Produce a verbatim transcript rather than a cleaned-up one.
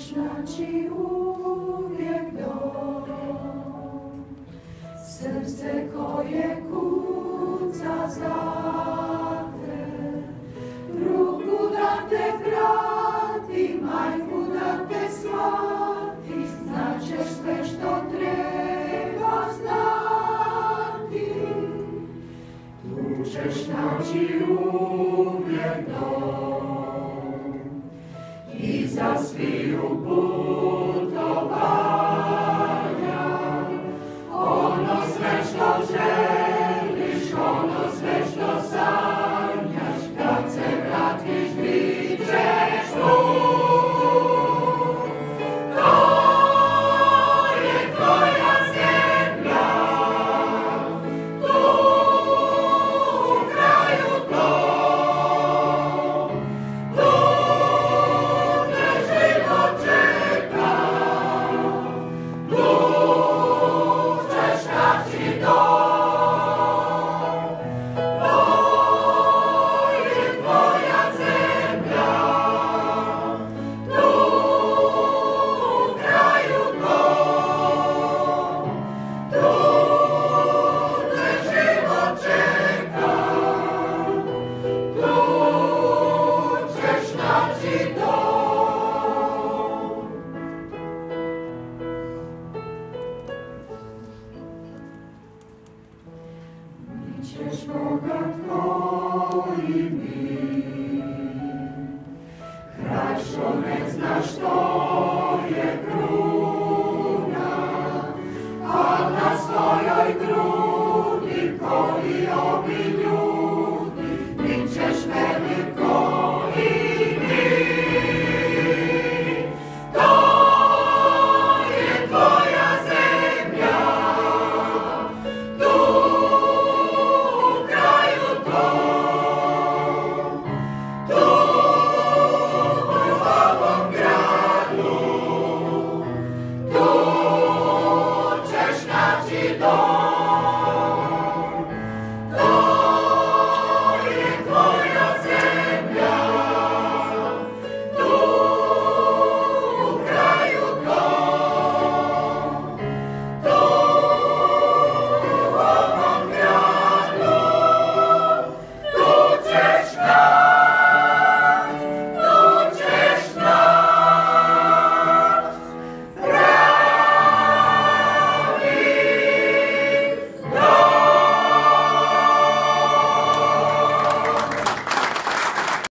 ćeš naći uvijek dom, srce koje kuca za te, ruku da te prati, majku da te shvati, znaćeš sve što treba znati. Tu ćeš naći uvijek dom i za sviju putovanja, ono sve što želiš, ono sve što sanjaš, kad se vratiš bit ćeš tu. To je tvoja zemlja, tu u kraju to, tu te život čeka, tu ćeš naći dom. To je tvoja zemlja, tu u kraju to, tu te život čeka, tu ćeš naći dom. Bićeš bogat koji mi, kraj što ne zna što je kruh.